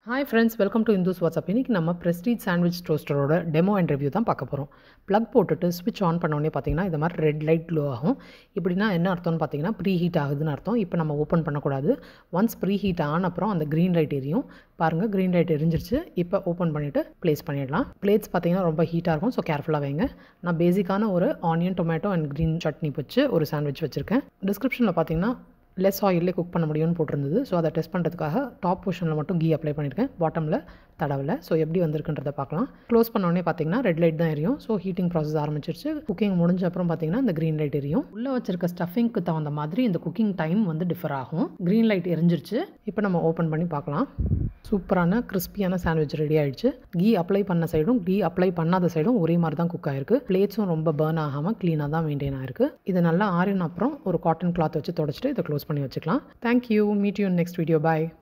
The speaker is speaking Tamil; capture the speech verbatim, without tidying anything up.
Hi friends, welcome to Indus WhatsApp. இன்னைக்கு நம்ம Prestige Sandwich Toaster-ஓட டெமோ அண்ட் ரிவ்யூ தான் பார்க்க போகிறோம். ப்ளக் போட்டுட்டு ஸ்விட்ச் ஆன் பண்ணோடனே பார்த்தீங்கன்னா இந்த மாதிரி ரெட் லைட் க்ளோ ஆகும். இப்படின்னா என்ன அர்த்தம்னு பார்த்தீங்கன்னா ப்ரீ ஹீட் ஆகுதுன்னு அர்த்தம். இப்போ நம்ம ஓப்பன் பண்ணக்கூடாது. ஒன்ஸ் ப்ரீ ஹீட் ஆன அப்புறம் அந்த க்ரீன் லைட் எரியும். பாருங்கள், க்ரீன் லைட் எரிஞ்சிருச்சு. இப்போ ஓப்பன் பண்ணிவிட்டு ப்ளேஸ் பண்ணிடலாம். பிளேட்ஸ் பார்த்தீங்கன்னா ரொம்ப ஹீட்டாக இருக்கும், ஸோ கேர்ஃபுல்லாக வைங்க. நான் பேசிக்கான ஒரு onion tomato and green chutney வச்சு ஒரு சாண்ட்விச் வச்சுருக்கேன். டிஸ்கிரிப்ஷனில் பார்த்தீங்கன்னா லெஸ் ஆயிலே குக் பண்ண முடியும்னு போட்டிருந்தது. ஸோ அதை டெஸ்ட் பண்ணுறதுக்காக டாப் போர்ஷனில் மட்டும் கீ அப்ளை பண்ணியிருக்கேன், பாட்டமில் தடவில். ஸோ எப்படி வந்திருக்குன்றதை பார்க்கலாம். க்ளோஸ் பண்ணோடனே பார்த்தீங்கன்னா ரெட் லைட் தான் எரியும். ஸோ ஹீட்டிங் ப்ராசஸ் ஆரம்பிச்சிருச்சு. குக்கிங் முடிஞ்ச அப்புறம் பார்த்தீங்கன்னா இந்த க்ரீன் லைட் எரியும். உள்ளே வச்சிருக்க ஸ்டஃபிங்க்கு தகுந்த மாதிரி இந்த குக்கிங் டைம் வந்து டிஃபர் ஆகும். க்ரீன் லைட் எரிஞ்சிருச்சு. இப்போ நம்ம ஓப்பன் பண்ணி பார்க்கலாம். சூப்பரான கிறிஸ்பியான சாண்ட்விச் ரெடி ஆகிடுச்சு. கீ அப்ளை பண்ண சைடும் கீ அப்ளை பண்ணாத சைடும் ஒரே மாதிரி தான் குக் ஆகிருக்கு. பிளேட்ஸும் ரொம்ப பர்ன் ஆகாமல் க்ளீனாக தான் மெயின்டைன் ஆகிருக்கு. இது நல்லா ஆறின அப்புறம் ஒரு காட்டன் கிளாத் வச்சு தொடச்சிட்டு இதை க்ளோஸ் பண்ணி வச்சுக்கலாம். Thank you. Meet you next video. Bye.